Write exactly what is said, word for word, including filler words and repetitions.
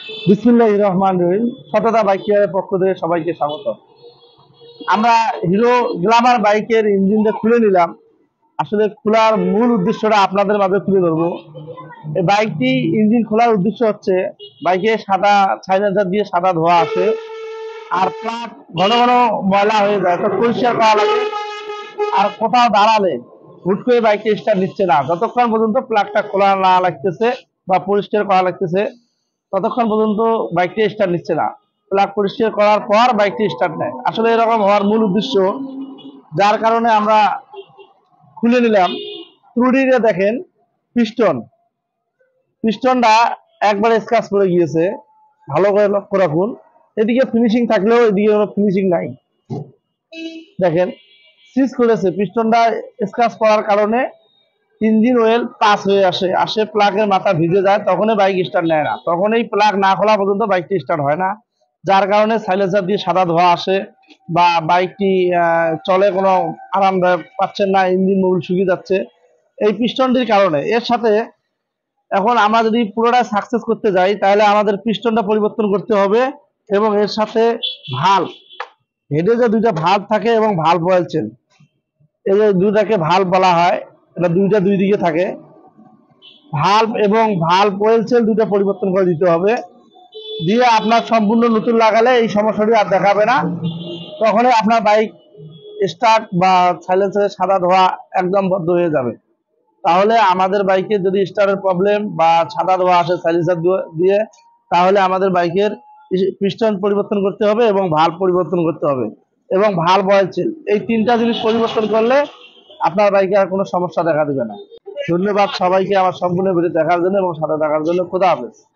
বিসমিল্লাহির রহমানির রহিম। সততা বাইক কেয়ারের পক্ষ থেকে সবাইকে স্বাগত। আমরা হিরো গ্ল্যামার বাইকের ইঞ্জিনটা খুলে নিলাম। আসলে খোলার মূল উদ্দেশ্যটা আপনাদের মাঝে তুলে ধরবো। এই বাইকটি ইঞ্জিন খোলার উদ্দেশ্য হচ্ছে বাইকে সাদা সাইলেন্সার দিয়ে সাদা ধোঁয়া আসে, আর প্লাগ ঘন ঘন ময়লা হয়ে যায়, তো পরিষ্কার করা লাগে। আর কোথাও দাঁড়ালে হুট করে বাইকটি স্টার্ট নিচ্ছে না, যতক্ষণ পর্যন্ত প্লাগটা খোলা না লাগতেছে বা পরিষ্কার করা লাগতেছে ততক্ষণ পর্যন্ত বাইকটি স্টার্ট নিচ্ছে না। প্লাগ পরিষ্কার করার পর বাইকটি স্টার্ট নেয়। আসলে এরকম হওয়ার মূল উদ্দেশ্য, যার কারণে আমরা খুলে নিলাম। ত্রুটিতে দেখেন, পিস্টন পিস্টনটা একবারে স্ক্র্যাচ পড়ে গিয়েছে। ভালো করে লক্ষ্য রাখুন, এদিকে ফিনিশিং থাকলেও এদিকে কোনো ফিনিশিং নাই। দেখেন, সিজ করেছে। পিস্টনটা স্ক্র্যাচ পড়ার কারণে ইঞ্জিন অয়েল পাস হয়ে আসে আসে প্লাগের মাথা ভিজে যায়, তখনই বাইক স্টার্ট নেয় না। তখন এই প্লাগ না খোলা পর্যন্ত বাইকটি স্টার্ট হয় না, যার কারণে সাইলেন্সার দিয়ে সাদা ধোঁয়া আসে বা বাইকটি চলে কোনো আরামদায়ক পাচ্ছেন না, ইঞ্জিন মোবিল শুকিয়ে যাচ্ছে এই পিস্টনটির কারণে। এর সাথে এখন আমরা যদি পুরোটা সাকসেস করতে যাই তাহলে আমাদের পিস্টনটা পরিবর্তন করতে হবে, এবং এর সাথে ভাল্ব, হেডে যে দুইটা ভাল্ব থাকে এবং ভাল্ব অয়েল চেন, এই যে দুইটাকে ভাল্ব বলা হয়, এটা দুইটা দুই দিকে থাকে। ভাল্ব এবং ভাল্ব অয়েল সেল দুইটা পরিবর্তন করে দিতে হবে। দিয়ে আপনার সম্পূর্ণ নতুন লাগালে এই সমস্যাটি আর দেখাবে না। তখনই আপনার বাইক স্টার্ট বা সাইলেন্সারের সাদা ধোঁয়া একদম বন্ধ হয়ে যাবে। তাহলে আমাদের বাইকের যদি স্টার্টের প্রবলেম বা সাদা ধোঁয়া আসে সাইলেন্সার দিয়ে, তাহলে আমাদের বাইকের পিস্টন পরিবর্তন করতে হবে এবং ভাল্ব পরিবর্তন করতে হবে এবং ভাল্ব অয়েল সেল, এই তিনটা জিনিস পরিবর্তন করলে আপনার বাইকে আর কোনো সমস্যা দেখা দেবে না। ধন্যবাদ সবাইকে আমার সম্পূর্ণ ভিডিও দেখার জন্য এবং সাথে থাকার জন্য। খোদা হাফেজ।